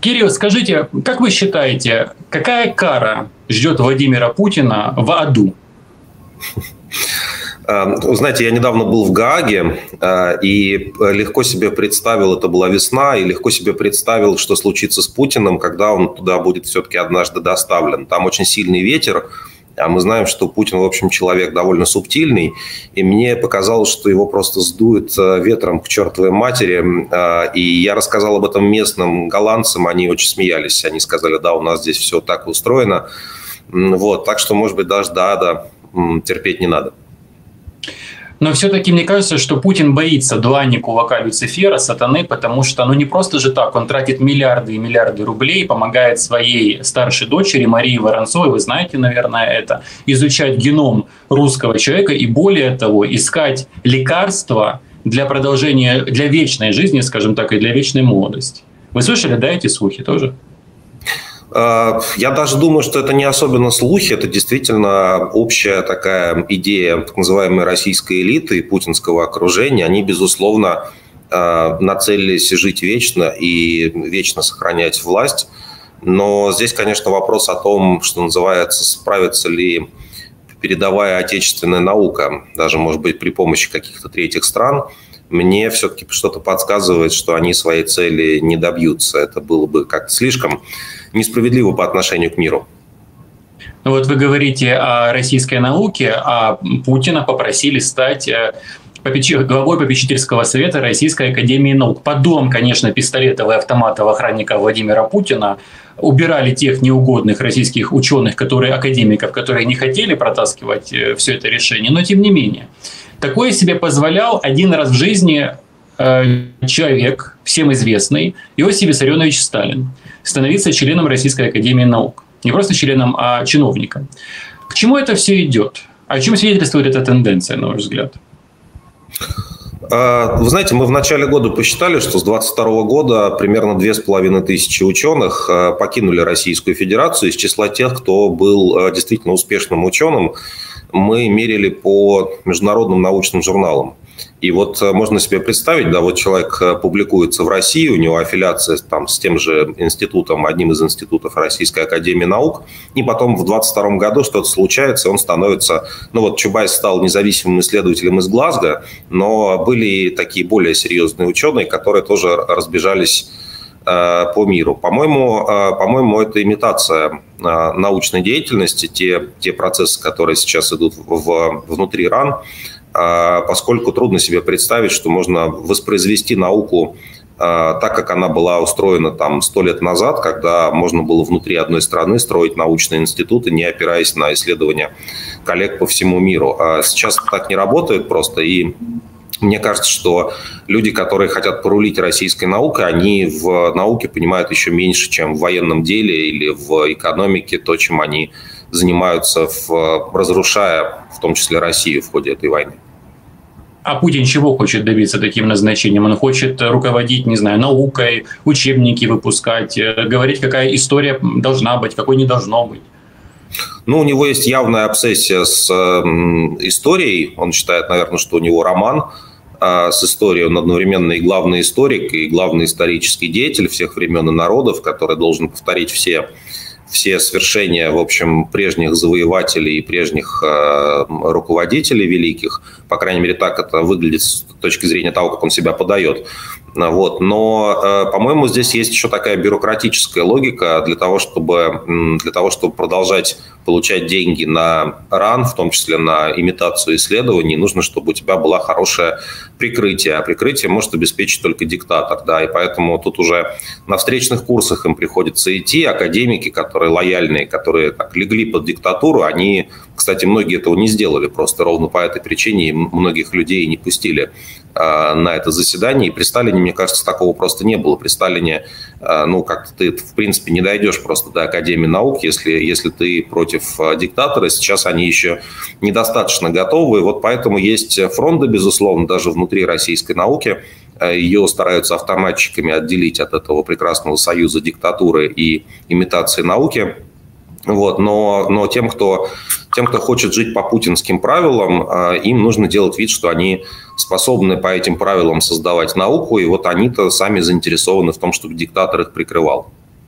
Кирилл, скажите, как вы считаете, какая кара ждет Владимира Путина в аду? Вы знаете, я недавно был в Гааге и легко себе представил, это была весна, и легко себе представил, что случится с Путиным, когда он туда будет все-таки однажды доставлен. Там очень сильный ветер, а мы знаем, что Путин, в общем, человек довольно субтильный, и мне показалось, что его просто сдует ветром к чертовой матери. И я рассказал об этом местным голландцам, они очень смеялись, они сказали, да, у нас здесь все так устроено. Вот, так что, может быть, даже до ада терпеть не надо. Но все-таки мне кажется, что Путин боится длани кулака Люцифера, сатаны, потому что не просто же так, он тратит миллиарды и миллиарды рублей, помогает своей старшей дочери Марии Воронцовой, вы знаете, наверное, это, изучать геном русского человека и, более того, искать лекарства для продолжения, для вечной жизни, скажем так, и для вечной молодости. Вы слышали, да, эти слухи тоже? Я даже думаю, что это не особенно слухи, это действительно общая такая идея так называемой российской элиты и путинского окружения. Они, безусловно, нацелились жить вечно и вечно сохранять власть. Но здесь, конечно, вопрос о том, что называется, справится ли передовая отечественная наука, даже, может быть, при помощи каких-то третьих стран. Мне все-таки что-то подсказывает, что они своей цели не добьются. Это было бы как-то слишком несправедливо по отношению к миру. Вот вы говорите о российской науке, а Путина попросили стать главой попечительского совета Российской академии наук. Поддон, конечно, пистолетов и автоматов охранника Владимира Путина. Убирали тех неугодных российских ученых, академиков, которые не хотели протаскивать все это решение, но тем не менее. Такое себе позволял один раз в жизни человек, всем известный, Иосиф Виссарионович Сталин, становиться членом Российской академии наук. Не просто членом, а чиновником. К чему это все идет? О чем свидетельствует эта тенденция, на ваш взгляд? Вы знаете, мы в начале года посчитали, что с 2022 года примерно 2500 ученых покинули Российскую Федерацию из числа тех, кто был действительно успешным ученым. Мы мерили по международным научным журналам. И вот можно себе представить, да, вот человек публикуется в России, у него аффилиация там с тем же институтом, одним из институтов Российской академии наук, и потом в 2022 году что-то случается, он становится, Чубайс стал независимым исследователем из Глазго, но были и такие более серьезные ученые, которые тоже разбежались по миру. По-моему, это имитация научной деятельности, те процессы, которые сейчас идут внутри РАН, поскольку трудно себе представить, что можно воспроизвести науку так, как она была устроена 100 лет назад, когда можно было внутри одной страны строить научные институты, не опираясь на исследования коллег по всему миру. Сейчас так не работает просто, и мне кажется, что люди, которые хотят порулить российской наукой, они в науке понимают еще меньше, чем в военном деле или в экономике, то, чем они занимаются, разрушая в том числе Россию в ходе этой войны. А Путин чего хочет добиться таким назначением? Он хочет руководить, наукой, учебники выпускать, говорить, какая история должна быть, какой не должно быть. У него есть явная обсессия с историей. Он считает, наверное, что у него роман с историей. Он одновременно и главный историк, и главный исторический деятель всех времен и народов, который должен повторить все свершения, в общем, прежних завоевателей и прежних руководителей великих. По крайней мере, так это выглядит с точки зрения того, как он себя подает. Но, по-моему, здесь есть еще такая бюрократическая логика для того, чтобы продолжать получать деньги на РАН, в том числе на имитацию исследований, нужно, чтобы у тебя было хорошее прикрытие. А прикрытие может обеспечить только диктатор. Да, и поэтому тут уже на встречных курсах им приходится идти. Академики, которые лояльные, которые легли под диктатуру, они, кстати, многие этого не сделали. Просто ровно по этой причине многих людей не пустили на это заседание. И при Сталине, мне кажется, такого просто не было. При Сталине, как-то ты, в принципе, не дойдешь просто до Академии наук, если ты против диктатора. Сейчас они еще недостаточно готовы. И вот поэтому есть фронты, безусловно, даже внутри российской науки. Ее стараются автоматчиками отделить от этого прекрасного союза диктатуры и имитации науки. Но тем, кто хочет жить по путинским правилам, им нужно делать вид, что они способны по этим правилам создавать науку, и вот они-то сами заинтересованы в том, чтобы диктатор их прикрывал.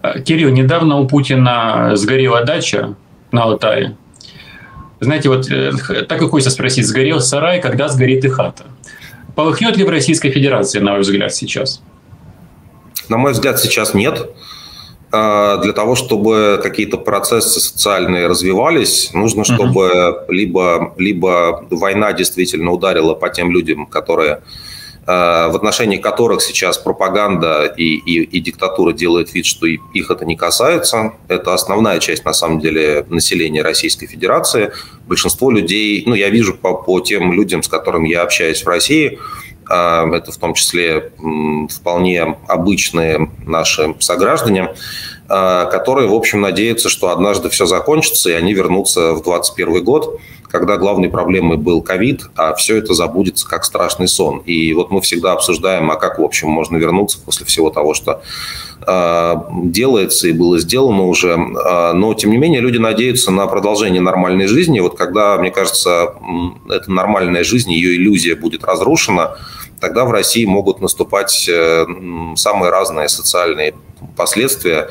Кирилл, недавно у Путина сгорела дача на Алтае. Знаете, вот так и хочется спросить, сгорел сарай, когда сгорит и хата? Полыхнет ли в Российской Федерации, на ваш взгляд, сейчас? На мой взгляд, сейчас нет. Для того, чтобы какие-то процессы социальные развивались, нужно, чтобы либо война действительно ударила по тем людям, которые, в отношении которых сейчас пропаганда и диктатура делают вид, что их это не касается. Это основная часть, на самом деле, населения Российской Федерации. Большинство людей, я вижу по тем людям, с которыми я общаюсь в России, это в том числе вполне обычные наши сограждане, которые, в общем, надеются, что однажды все закончится, и они вернутся в 2021 год, когда главной проблемой был ковид, а все это забудется как страшный сон. И вот мы всегда обсуждаем, а как, в общем, можно вернуться после всего того, что делается и было сделано уже. Но, тем не менее, люди надеются на продолжение нормальной жизни. Вот когда, мне кажется, эта нормальная жизнь, ее иллюзия будет разрушена, тогда в России могут наступать самые разные социальные последствия.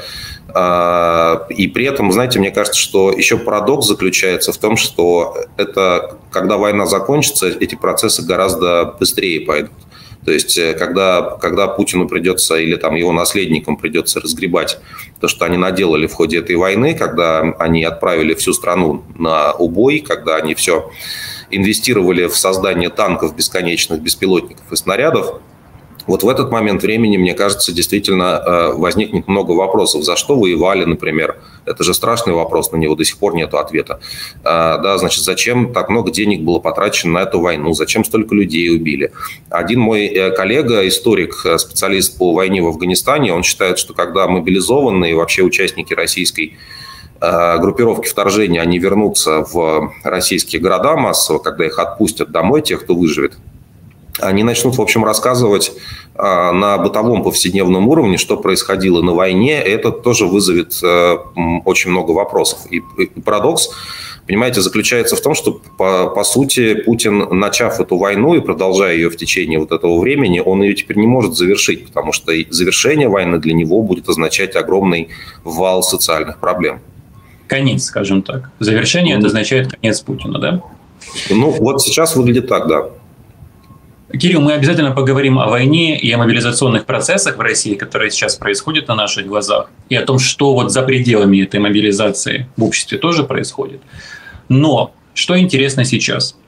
И при этом, знаете, мне кажется, что еще парадокс заключается в том, что это, когда война закончится, эти процессы гораздо быстрее пойдут. То есть, когда Путину придется или там его наследникам придется разгребать то, что они наделали в ходе этой войны, когда они отправили всю страну на убой, когда они все инвестировали в создание танков бесконечных, беспилотников и снарядов, вот в этот момент времени, мне кажется, действительно возникнет много вопросов. За что воевали, например? Это же страшный вопрос, на него до сих пор нет ответа. Да, значит, зачем так много денег было потрачено на эту войну? Зачем столько людей убили? Один мой коллега, историк, специалист по войне в Афганистане, он считает, что когда мобилизованные, вообще участники российской группировки вторжения, они вернутся в российские города массово, когда их отпустят домой, тех, кто выживет, они начнут, в общем, рассказывать на бытовом повседневном уровне, что происходило на войне. Это тоже вызовет очень много вопросов. И парадокс, понимаете, заключается в том, что, по сути, Путин, начав эту войну и продолжая ее в течение вот этого времени, он ее теперь не может завершить, потому что завершение войны для него будет означать огромный вал социальных проблем. Конец, скажем так. Завершение – это означает конец Путина, да? Вот сейчас выглядит так, да. Кирилл, мы обязательно поговорим о войне и о мобилизационных процессах в России, которые сейчас происходят на наших глазах, и о том, что вот за пределами этой мобилизации в обществе тоже происходит. Но что интересно сейчас?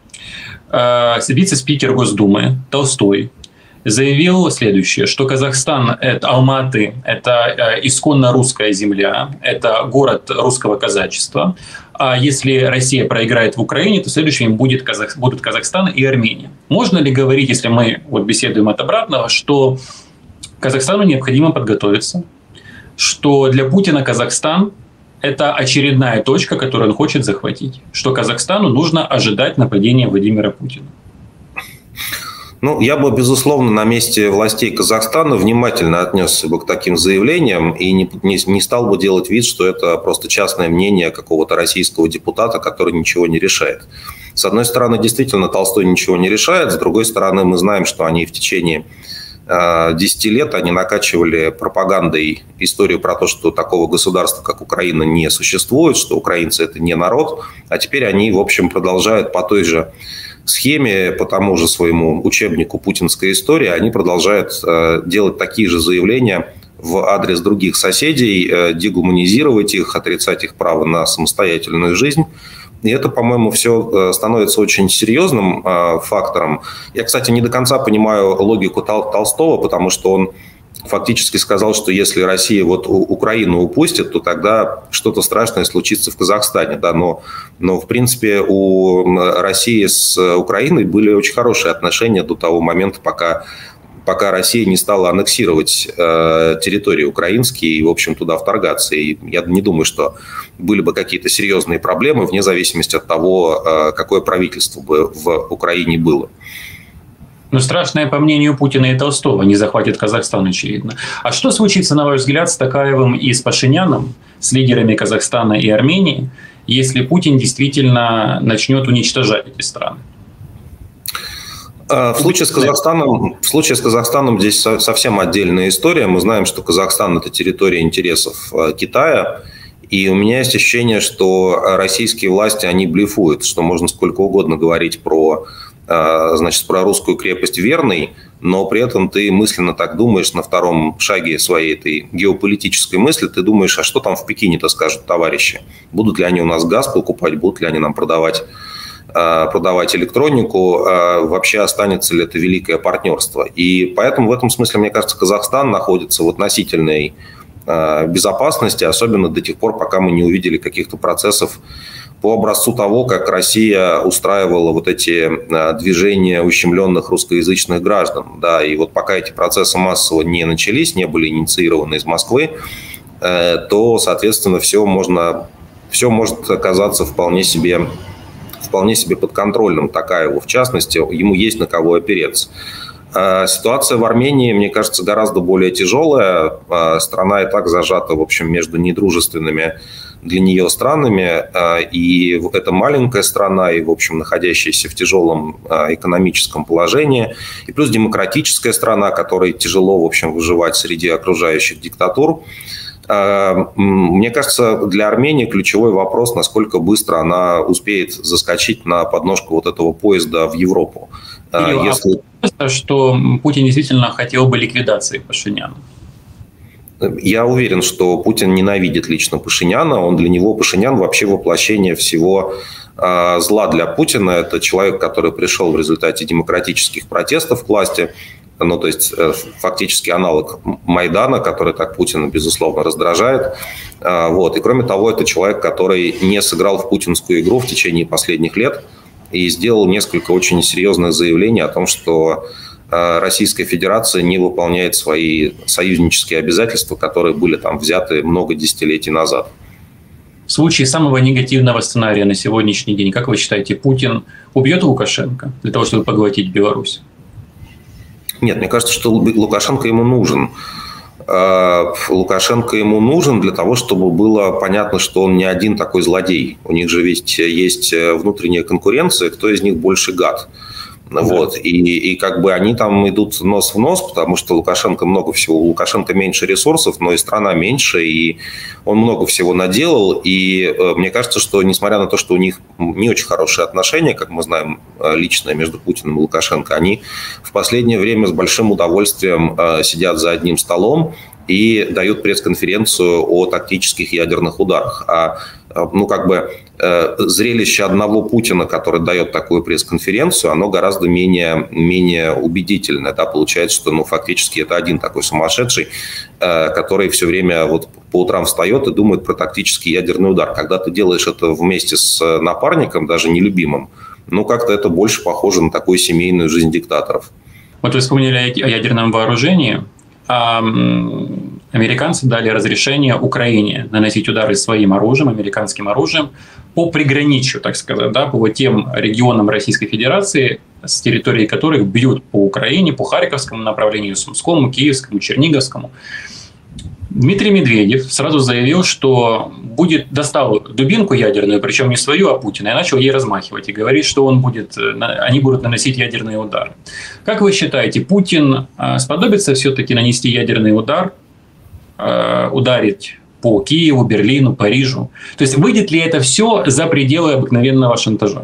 Вице-спикер Госдумы Толстой заявил следующее, что Казахстан, Алматы – это исконно русская земля, это город русского казачества. А если Россия проиграет в Украине, то следующими будут Казахстан и Армения. Можно ли говорить, если мы беседуем от обратного, что Казахстану необходимо подготовиться, что для Путина Казахстан – это очередная точка, которую он хочет захватить, что Казахстану нужно ожидать нападения Владимира Путина? Я бы, безусловно, на месте властей Казахстана внимательно отнесся бы к таким заявлениям и не стал бы делать вид, что это просто частное мнение какого-то российского депутата, который ничего не решает. С одной стороны, действительно, Толстой ничего не решает, с другой стороны, мы знаем, что они в течение 10 лет они накачивали пропагандой историю про то, что такого государства, как Украина, не существует, что украинцы – это не народ, а теперь они, в общем, продолжают по той же схеме, по тому же своему учебнику «Путинская история», они продолжают делать такие же заявления в адрес других соседей, дегуманизировать их, отрицать их право на самостоятельную жизнь. И это, по-моему, все становится очень серьезным фактором. Я, кстати, не до конца понимаю логику Толстого, потому что он фактически сказал, что если Россия Украину упустит, то тогда что-то страшное случится в Казахстане. Да? Но в принципе, у России с Украиной были очень хорошие отношения до того момента, пока Россия не стала аннексировать территории украинские и, в общем, туда вторгаться. И я не думаю, что были бы какие-то серьезные проблемы, вне зависимости от того, какое правительство бы в Украине было. Страшное, по мнению Путина и Толстого, не захватит Казахстан, очевидно. А что случится, на ваш взгляд, с Токаевым и с Пашиняном, с лидерами Казахстана и Армении, если Путин действительно начнет уничтожать эти страны? В случае с Казахстаном здесь совсем отдельная история. Мы знаем, что Казахстан – это территория интересов Китая. И у меня есть ощущение, что российские власти, они блефуют, что можно сколько угодно говорить про русскую крепость верной, но при этом ты мысленно так думаешь на втором шаге своей этой геополитической мысли, ты думаешь, а что там в Пекине-то скажут товарищи? Будут ли они у нас газ покупать, будут ли они нам продавать электронику, вообще останется ли это великое партнерство. И поэтому в этом смысле, мне кажется, Казахстан находится в относительной безопасности, особенно до тех пор, пока мы не увидели каких-то процессов по образцу того, как Россия устраивала вот эти движения ущемленных русскоязычных граждан. Да, и вот пока эти процессы массово не начались, не были инициированы из Москвы, то, соответственно, все может оказаться вполне себе подконтрольным Токаеву. В частности, ему есть на кого опереться. Ситуация в Армении, мне кажется, гораздо более тяжелая. Страна и так зажата, в общем, между недружественными для нее странами. И это маленькая страна, и, в общем, находящаяся в тяжелом экономическом положении. И плюс демократическая страна, которой тяжело, в общем, выживать среди окружающих диктатур. Мне кажется, для Армении ключевой вопрос, насколько быстро она успеет заскочить на подножку вот этого поезда в Европу. Что Путин действительно хотел бы ликвидации Пашиняна? Я уверен, что Путин ненавидит лично Пашиняна. Для него Пашинян вообще воплощение всего зла для Путина. Это человек, который пришел в результате демократических протестов к власти. То есть фактически аналог Майдана, который так Путина, безусловно, раздражает. И кроме того, это человек, который не сыграл в путинскую игру в течение последних лет и сделал несколько очень серьезных заявлений о том, что Российская Федерация не выполняет свои союзнические обязательства, которые были там взяты много десятилетий назад. В случае самого негативного сценария на сегодняшний день, как вы считаете, Путин убьет Лукашенко для того, чтобы поглотить Беларусь? Нет, мне кажется, что Лукашенко ему нужен. Лукашенко ему нужен для того, чтобы было понятно, что он не один такой злодей. У них же ведь есть внутренняя конкуренция, кто из них больше гад. Да. И как бы они там идут нос в нос, потому что Лукашенко много всего. У Лукашенко меньше ресурсов, но и страна меньше, и он много всего наделал. И мне кажется, что несмотря на то, что у них не очень хорошие отношения, как мы знаем, личные между Путиным и Лукашенко, они в последнее время с большим удовольствием сидят за одним столом и дают пресс-конференцию о тактических ядерных ударах. Зрелище одного Путина, который дает такую пресс-конференцию, оно гораздо менее убедительное. Да? Получается, что фактически это один такой сумасшедший, который все время по утрам встает и думает про тактический ядерный удар. Когда ты делаешь это вместе с напарником, даже нелюбимым, как-то это больше похоже на такую семейную жизнь диктаторов. Вот вы вспомнили о ядерном вооружении. Американцы дали разрешение Украине наносить удары своим оружием, американским оружием, по приграничью, так сказать, да, по тем регионам Российской Федерации, с территории которых бьют по Украине, по Харьковскому направлению, Сумскому, Киевскому, Черниговскому. Дмитрий Медведев сразу заявил, что достал дубинку ядерную, причем не свою, а Путина, и начал ей размахивать, и говорит, что они будут наносить ядерные удары. Как вы считаете, Путин сподобится все-таки нанести ядерный удар, ударить по Киеву, Берлину, Парижу? То есть выйдет ли это все за пределы обыкновенного шантажа?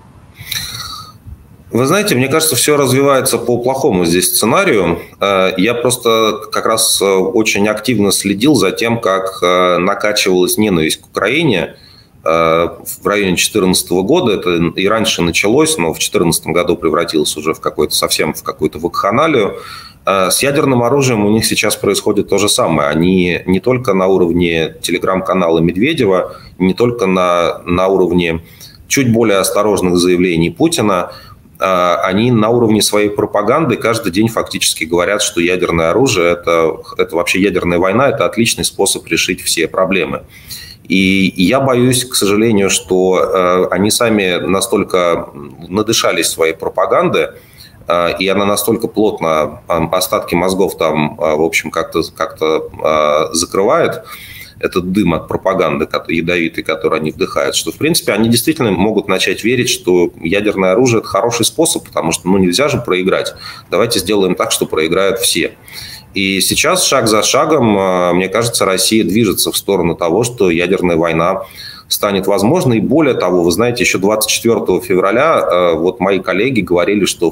Вы знаете, мне кажется, все развивается по плохому здесь сценарию. Я просто как раз очень активно следил за тем, как накачивалась ненависть к Украине в районе 2014 года. Это и раньше началось, но в 2014 году превратилось уже в какую-то вакханалию. С ядерным оружием у них сейчас происходит то же самое. Они не только на уровне телеграм-канала Медведева, не только на уровне чуть более осторожных заявлений Путина, они на уровне своей пропаганды каждый день фактически говорят, что ядерное оружие, это вообще ядерная война, это отличный способ решить все проблемы. И я боюсь, к сожалению, что они сами настолько надышались своей пропаганды, и она настолько плотно остатки мозгов там, в общем, как-то закрывает, этот дым от пропаганды ядовитый, который они вдыхают, что, в принципе, они действительно могут начать верить, что ядерное оружие – это хороший способ, потому что нельзя же проиграть. Давайте сделаем так, что проиграют все. И сейчас шаг за шагом, мне кажется, Россия движется в сторону того, что ядерная война станет возможной. И более того, вы знаете, еще 24 февраля вот мои коллеги говорили, что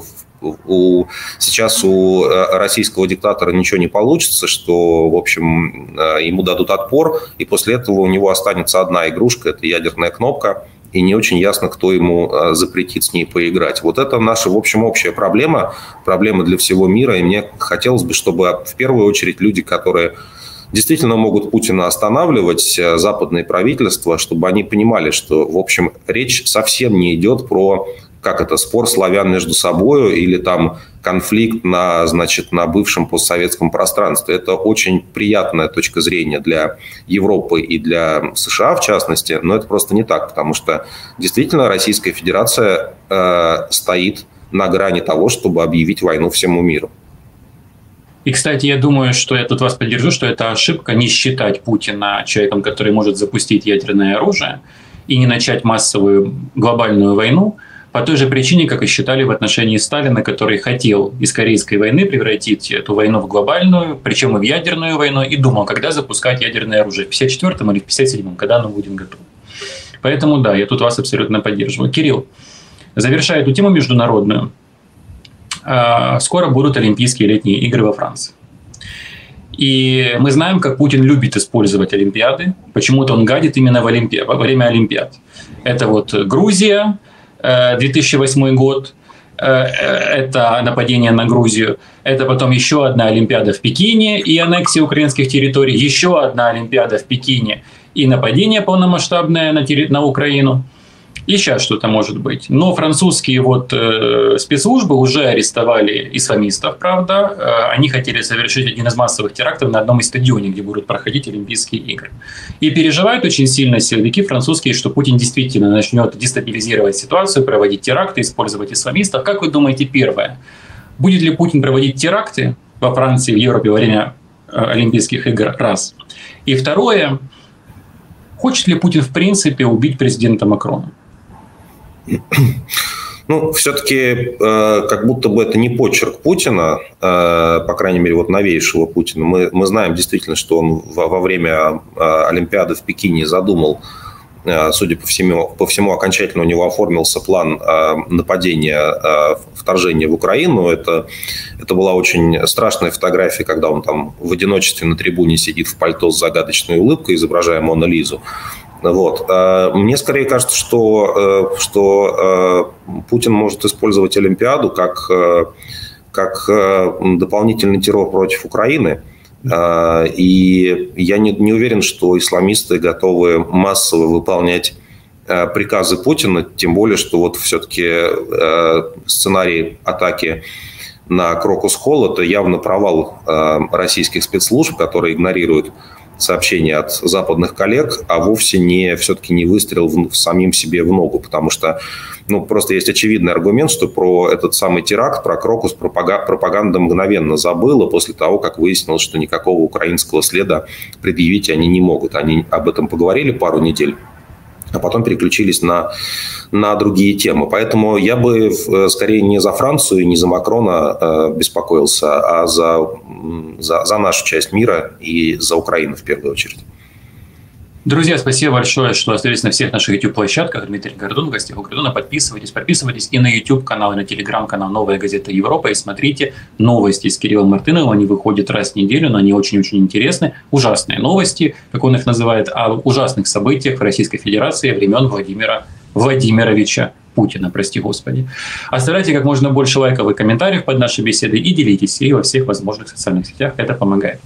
сейчас у российского диктатора ничего не получится, что, в общем, ему дадут отпор, и после этого у него останется одна игрушка – это ядерная кнопка, и не очень ясно, кто ему запретит с ней поиграть. Вот это наша, в общем, общая проблема для всего мира, и мне хотелось бы, чтобы в первую очередь люди, которые действительно могут Путина останавливать, западные правительства, чтобы они понимали, что, в общем, речь совсем не идет про, спор славян между собой или там конфликт на бывшем постсоветском пространстве. Это очень приятная точка зрения для Европы и для США, в частности, но это просто не так, потому что действительно Российская Федерация стоит на грани того, чтобы объявить войну всему миру. И, кстати, я думаю, что я тут вас поддержу, что это ошибка не считать Путина человеком, который может запустить ядерное оружие и не начать массовую глобальную войну, по той же причине, как и считали в отношении Сталина, который хотел из Корейской войны превратить эту войну в глобальную, причем и в ядерную войну, и думал, когда запускать ядерное оружие, в 1954 или в 1957, когда оно будет готово. Поэтому да, я тут вас абсолютно поддерживаю. Кирилл, завершая эту тему международную, скоро будут Олимпийские летние игры во Франции. И мы знаем, как Путин любит использовать Олимпиады. Почему-то он гадит именно во время Олимпиад. Это вот Грузия, 2008 год, это нападение на Грузию. Это потом еще одна Олимпиада в Пекине и аннексия украинских территорий. Еще одна Олимпиада в Пекине и нападение полномасштабное на Украину. И сейчас что-то может быть. Но французские спецслужбы уже арестовали исламистов, правда. Они хотели совершить один из массовых терактов на одном из стадионов, где будут проходить Олимпийские игры. И переживают очень сильно силовики французские, что Путин действительно начнет дестабилизировать ситуацию, проводить теракты, использовать исламистов. Как вы думаете, первое, будет ли Путин проводить теракты во Франции, в Европе во время Олимпийских игр? Раз. И второе, хочет ли Путин в принципе убить президента Макрона? Ну, все-таки как будто бы это не почерк Путина, по крайней мере, новейшего Путина. Мы знаем действительно, что он во время Олимпиады в Пекине задумал, судя по всему, окончательно у него оформился план нападения, вторжения в Украину. Это была очень страшная фотография, когда он там в одиночестве на трибуне сидит в пальто с загадочной улыбкой, изображая Мону Лизу. Мне скорее кажется, что Путин может использовать Олимпиаду как дополнительный террор против Украины. И я не уверен, что исламисты готовы массово выполнять приказы Путина, тем более, что все-таки сценарий атаки на Крокус-Холл – это явно провал российских спецслужб, которые игнорируют сообщения от западных коллег, а вовсе все-таки не выстрел в самим себе в ногу, потому что просто есть очевидный аргумент, что про этот самый теракт, про Крокус пропаганда мгновенно забыла после того, как выяснилось, что никакого украинского следа предъявить они не могут. Они об этом поговорили пару недель, а потом переключились на другие темы. Поэтому я бы скорее не за Францию и не за Макрона беспокоился, а за нашу часть мира и за Украину в первую очередь. Друзья, спасибо большое, что остались на всех наших YouTube-площадках. Дмитрий Гордон, в гостях у Гордона. Подписывайтесь и на YouTube-канал, и на Telegram-канал «Новая газета Европа». И смотрите новости с Кириллом Мартыновым. Они выходят раз в неделю, но они очень-очень интересны. Ужасные новости, как он их называет, о ужасных событиях в Российской Федерации времен Владимира Владимировича Путина, прости господи. Оставляйте как можно больше лайков и комментариев под нашей беседой и делитесь ей во всех возможных социальных сетях. Это помогает.